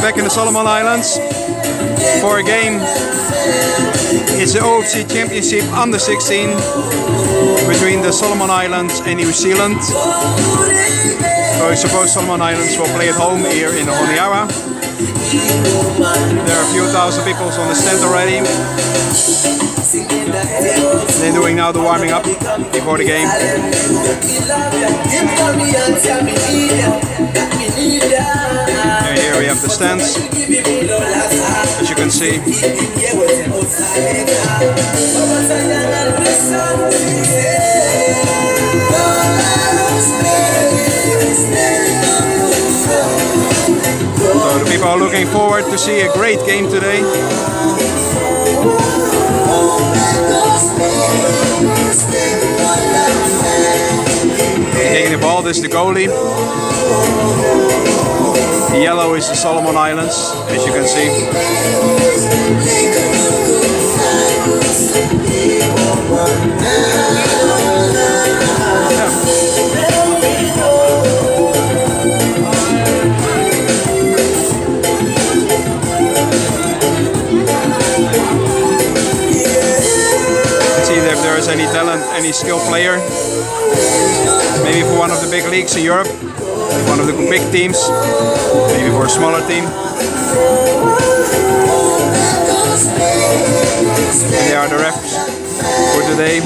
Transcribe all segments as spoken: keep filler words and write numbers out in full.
back in the Solomon Islands for a game. It's the O F C Championship under sixteen between the Solomon Islands and New Zealand. So I suppose Solomon Islands will play at home here in Honiara. There are a few thousand people on the stand already. They're doing now the warming up before the game. And here we have the stands, as you can see. So the people are looking forward to see a great game today. Taking the ball, this is the goalie. The yellow is the Solomon Islands, as you can see. Yeah. See if there is any talent, any skill player. Maybe for one of the big leagues in Europe, one of the big teams, maybe for a smaller team. And they are the refs for today.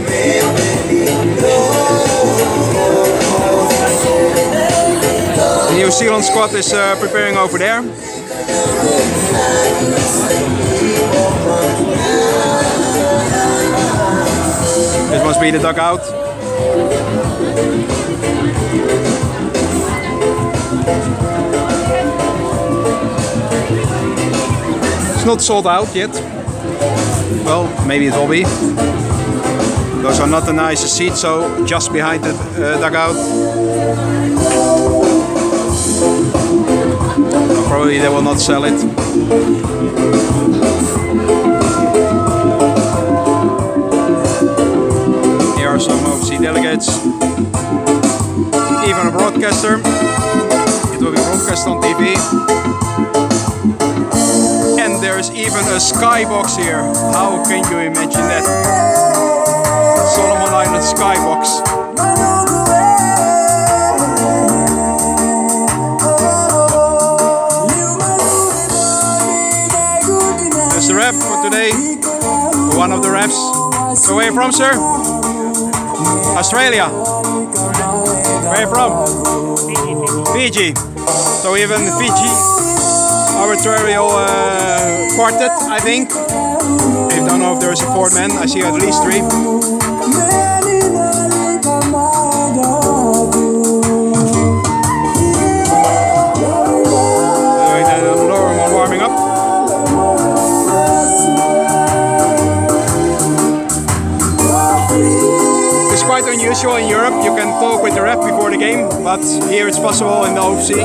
The New Zealand squad is uh, preparing over there. This must be the dugout. It's not sold out yet. Well, maybe it will be. Those are not the nicest seats, so just behind the uh, dugout. Well, probably they will not sell it. Here are some O F C delegates. Even a broadcaster. It will be broadcast on T V. And there is even a skybox here. How can you imagine that? Solomon Island skybox. There's the ref for today. One of the refs. So where are you from, sir? Australia. Where are you from? Fiji. So even the Fiji arbitrarial uh, quartet, I think. I don't know if there is a fourth man. I see at least three. Doing the normal warming up. It's quite unusual in Europe. You can talk with the ref before the game, but here it's possible in the O F C.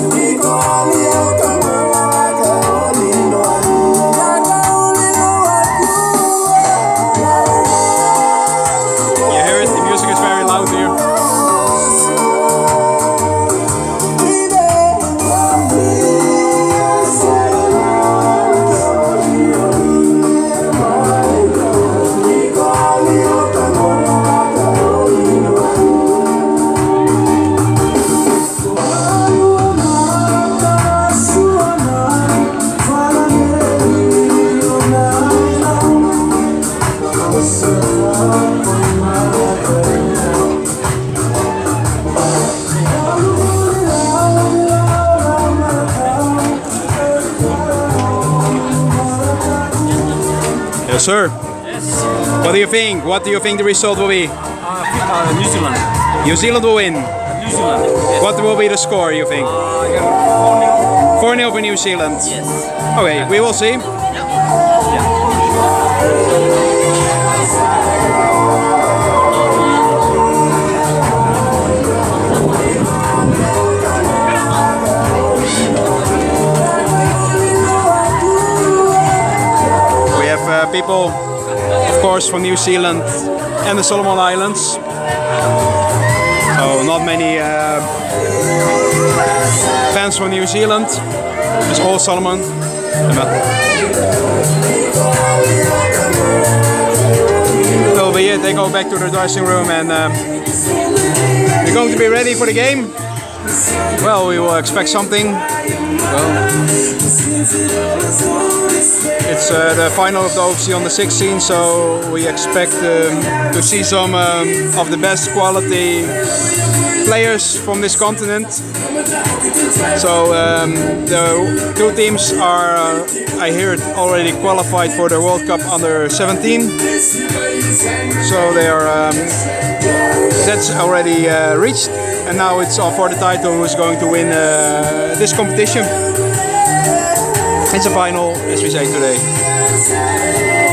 Yes, sir. Yes. What do you think? What do you think the result will be? Uh, uh, New Zealand. New Zealand will win. New Zealand. Yes. What will be the score, you think? Uh, four nil for New Zealand. Yes. Okay, we will see. We have uh, people, of course, from New Zealand and the Solomon Islands. So not many uh, fans from New Zealand. It's all Solomon. So be it, they go back to the dressing room and um, we're going to be ready for the game. Well, we will expect something. Well, it's uh, the final of the O F C on the sixteenth, so we expect um, to see some um, of the best quality players from this continent. So um, the two teams are, uh, I hear it, already qualified for the World Cup under seventeen. So they are, um, that's already uh, reached, and now it's all for the title who's going to win uh, this competition. It's a final, as we say today.